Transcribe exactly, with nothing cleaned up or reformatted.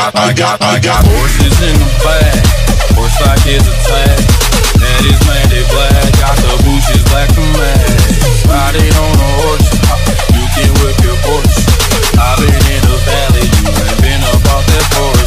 got, I got, I got horses in the back. Horse like it's a tag. That is mandate black. Got the bushes black to match. Riding on a horse, you can whip your horse. I've been in the valley, you ain't been about that forest.